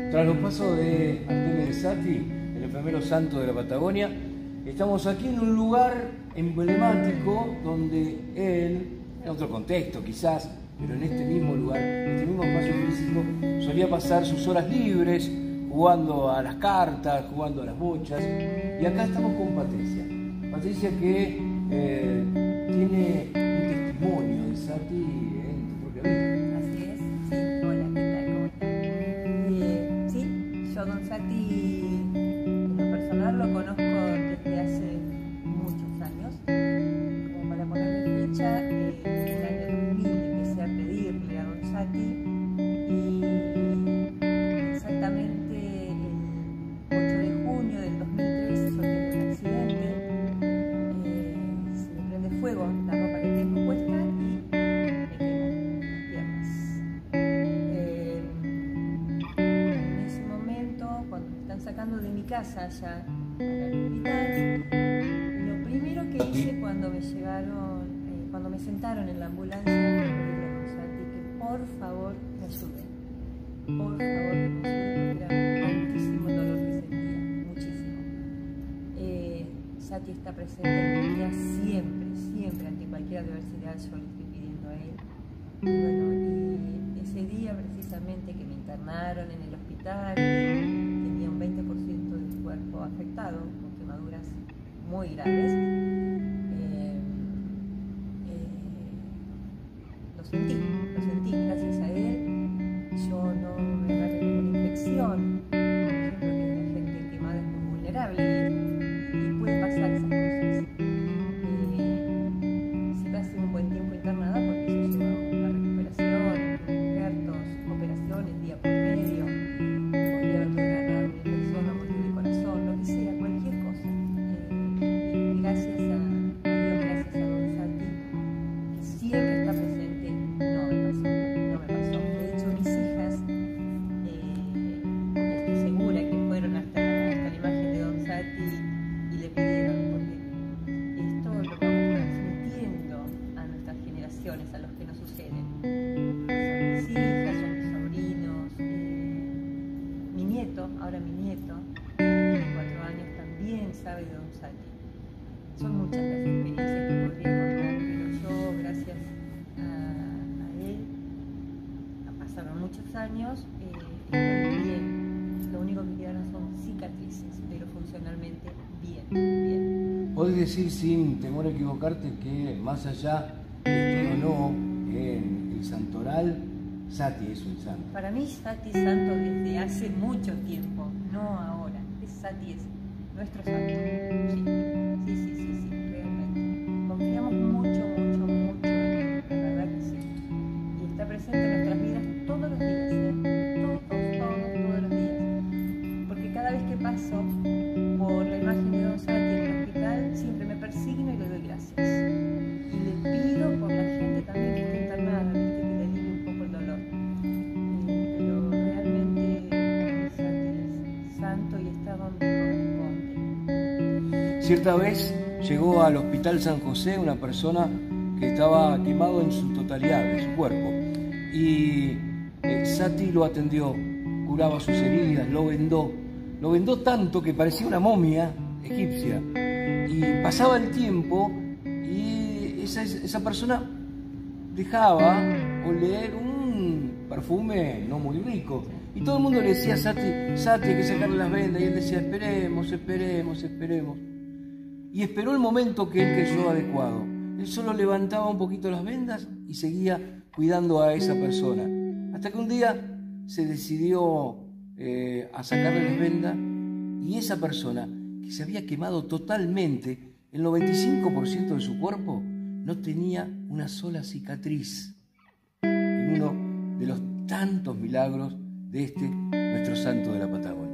Tras los pasos de Antonio de Sati, el enfermero santo de la Patagonia, estamos aquí en un lugar emblemático donde él, en otro contexto quizás, pero en este mismo lugar, en este mismo espacio físico, solía pasar sus horas libres jugando a las cartas, jugando a las bochas. Y acá estamos con Patricia. Patricia que tiene un testimonio de Sati en tu propia vida. Así es, sí. Hola, ¿qué tal? ¿Cómo están? Sí, yo Don Sati, en lo personal, lo conozco desde hace muchos años. Como para ponerle fecha, en el año 2000 empecé a pedirle a Don Sati y exactamente el 8 de junio del 2003 yo tengo un accidente, se me prende fuego la ropa que tengo puesta y me quemo las piernas. En ese momento, cuando me están sacando de mi casa ya para el hospital, lo primero que hice cuando me llevaron, cuando me sentaron en la ambulancia, fue pedirle a Don Sati que por favor me ayude. Por favor, que me ayude porque era tantísimo el dolor que sentía, muchísimo. Sati está presente en mi vida siempre, siempre, ante cualquier adversidad yo le estoy pidiendo a él. Y bueno, y ese día precisamente que me internaron en el hospital, tenía un 20% del cuerpo afectado, con quemaduras muy graves. Lo sentí, gracias a él. Yo no me agarré ninguna infección, por ejemplo, que la gente quemada es muy vulnerable y puede pasar esas cosas. Sí pasé un buen tiempo internada porque yo llevo una recuperación, injertos, operaciones día por medio, podría haberme agarrado una infección o morir de corazón, lo que sea, cualquier cosa. Y gracias a Dios, gracias a Don Sati, que siempre está presente, no me pasó. De hecho, mis hijas, estoy segura que fueron hasta la imagen de Don Sati y le pidieron, porque esto lo vamos transmitiendo a nuestras generaciones, a los que nos suceden. Son mis hijas, son mis sobrinos, mi nieto, ahora mi nieto, que tiene 4 años, también sabe de Don Sati. Son muchas las experiencias que podría contar, pero yo, gracias a él, pasaron muchos años, estoy bien. Lo único que quedaron son cicatrices, pero funcionalmente bien, bien. ¿Podés decir sin temor a equivocarte que más allá de este o no en el santoral, Sati es un santo? Para mí Sati es santo desde hace mucho tiempo, no ahora. Sati es nuestro santo. Sí, realmente. Confiamos mucho en él, la verdad que sí. Y está presente en nuestras vidas todos los días, todos los días. Porque cada vez que paso por la imagen de Don Sati en el hospital, siempre me persigno y le doy gracias. Y le pido por la gente también que está internada, que le alivie un poco el dolor. Pero realmente Sati es santo y está donde corresponde. Cierta vez llegó al Hospital San José una persona que estaba quemado en su totalidad de su cuerpo. Y Sati lo atendió, curaba sus heridas, lo vendó tanto que parecía una momia egipcia. Y pasaba el tiempo y esa persona dejaba oler un perfume no muy rico. Y todo el mundo le decía a Sati, hay que sacarle las vendas. Y él decía, esperemos. Y esperó el momento que él creyó adecuado. Él solo levantaba un poquito las vendas y seguía cuidando a esa persona. Hasta que un día se decidió a sacarle las vendas y esa persona que se había quemado totalmente, el 95% de su cuerpo, no tenía una sola cicatriz. En uno de los tantos milagros de nuestro santo de la Patagonia.